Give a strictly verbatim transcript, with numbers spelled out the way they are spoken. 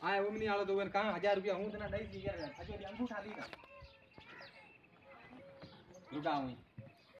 હા ઓમની આલો તો કા હજાર રૂપિયા હું તને દઈ દી યાર હજુ અંગૂઠા દીધા રૂકા હું